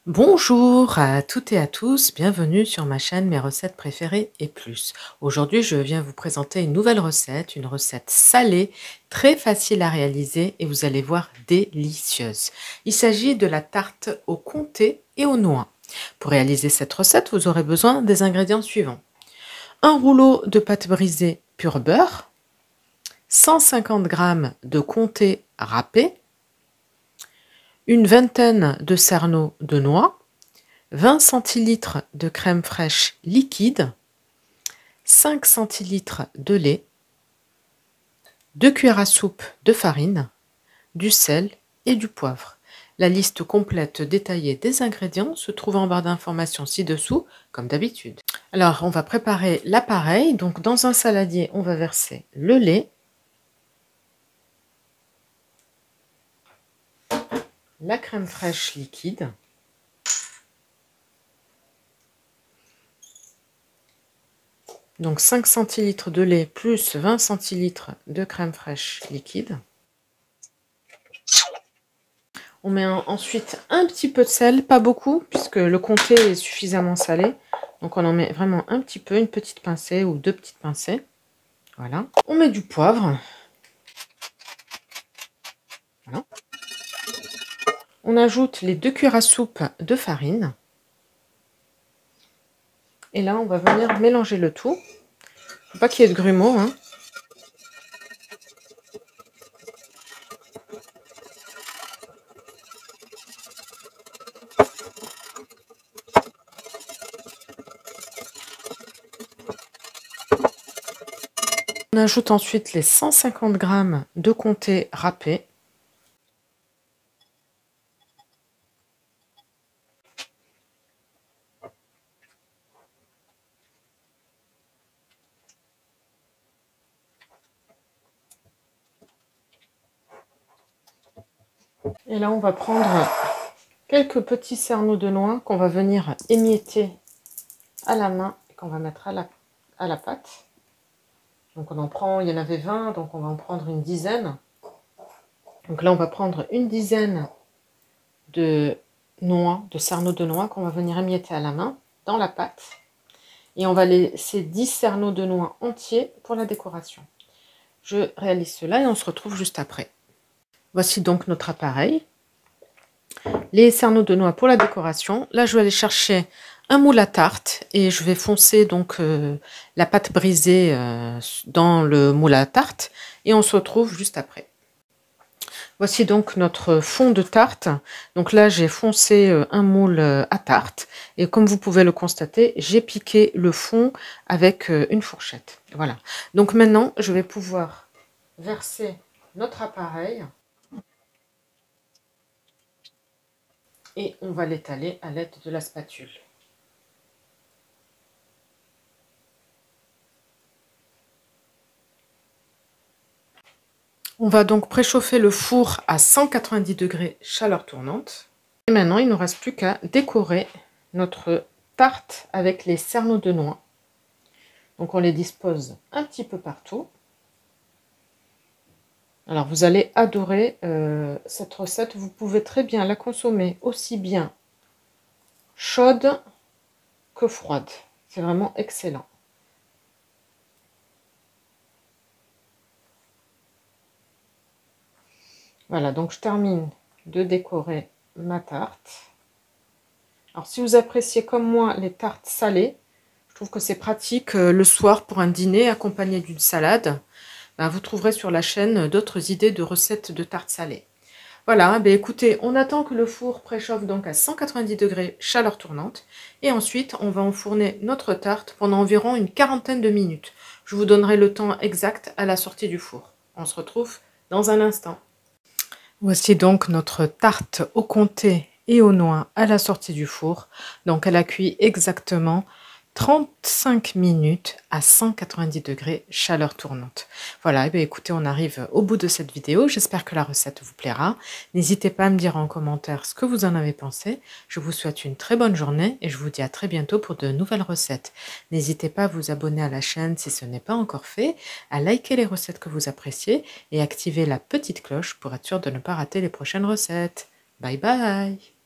Bonjour à toutes et à tous, bienvenue sur ma chaîne Mes recettes préférées et plus. Aujourd'hui, je viens vous présenter une nouvelle recette, une recette salée, très facile à réaliser et vous allez voir délicieuse. Il s'agit de la tarte au comté et aux noix. Pour réaliser cette recette, vous aurez besoin des ingrédients suivants. Un rouleau de pâte brisée pur beurre, 150 g de comté râpé, une vingtaine de cerneaux de noix, 20 centilitres de crème fraîche liquide, 5 centilitres de lait, 2 cuillères à soupe de farine, du sel et du poivre. La liste complète détaillée des ingrédients se trouve en barre d'informations ci-dessous, comme d'habitude. Alors, on va préparer l'appareil. Donc, dans un saladier, on va verser le lait, la crème fraîche liquide, donc 5 centilitres de lait plus 20 centilitres de crème fraîche liquide. On met ensuite un petit peu de sel, pas beaucoup, puisque le comté est suffisamment salé. Donc on en met vraiment un petit peu, une petite pincée ou deux petites pincées. Voilà. On met du poivre. Voilà. On ajoute les 2 cuillères à soupe de farine. Et là, on va venir mélanger le tout. Faut pas qu'il y ait de grumeaux, hein. On ajoute ensuite les 150 g de comté râpé. Et là, on va prendre quelques petits cerneaux de noix qu'on va venir émietter à la main et qu'on va mettre à la pâte. Donc on en prend, il y en avait 20, donc on va en prendre une dizaine. Donc là, on va prendre une dizaine de noix, de cerneaux de noix qu'on va venir émietter à la main dans la pâte. Et on va laisser 10 cerneaux de noix entiers pour la décoration. Je réalise cela et on se retrouve juste après. Voici donc notre appareil. Les cerneaux de noix pour la décoration. Là, je vais aller chercher un moule à tarte et je vais foncer donc la pâte brisée dans le moule à tarte et on se retrouve juste après. Voici donc notre fond de tarte. Donc là, j'ai foncé un moule à tarte et comme vous pouvez le constater, j'ai piqué le fond avec une fourchette. Voilà. Donc maintenant, je vais pouvoir verser notre appareil et on va l'étaler à l'aide de la spatule. On va donc préchauffer le four à 190 degrés chaleur tournante. Et maintenant, il ne nous reste plus qu'à décorer notre tarte avec les cerneaux de noix. Donc on les dispose un petit peu partout. Alors vous allez adorer cette recette. Vous pouvez très bien la consommer aussi bien chaude que froide. C'est vraiment excellent. Voilà, donc je termine de décorer ma tarte. Alors si vous appréciez comme moi les tartes salées, je trouve que c'est pratique le soir pour un dîner accompagné d'une salade. Ben, vous trouverez sur la chaîne d'autres idées de recettes de tartes salées. Voilà, ben écoutez, on attend que le four préchauffe donc à 190 degrés chaleur tournante. Et ensuite, on va enfourner notre tarte pendant environ une quarantaine de minutes. Je vous donnerai le temps exact à la sortie du four. On se retrouve dans un instant. Voici donc notre tarte au comté et aux noix à la sortie du four. Donc elle a cuit exactement 35 minutes à 190 degrés chaleur tournante. Voilà, et bien écoutez, on arrive au bout de cette vidéo. J'espère que la recette vous plaira. N'hésitez pas à me dire en commentaire ce que vous en avez pensé. Je vous souhaite une très bonne journée et je vous dis à très bientôt pour de nouvelles recettes. N'hésitez pas à vous abonner à la chaîne si ce n'est pas encore fait, à liker les recettes que vous appréciez et activer la petite cloche pour être sûr de ne pas rater les prochaines recettes. Bye bye!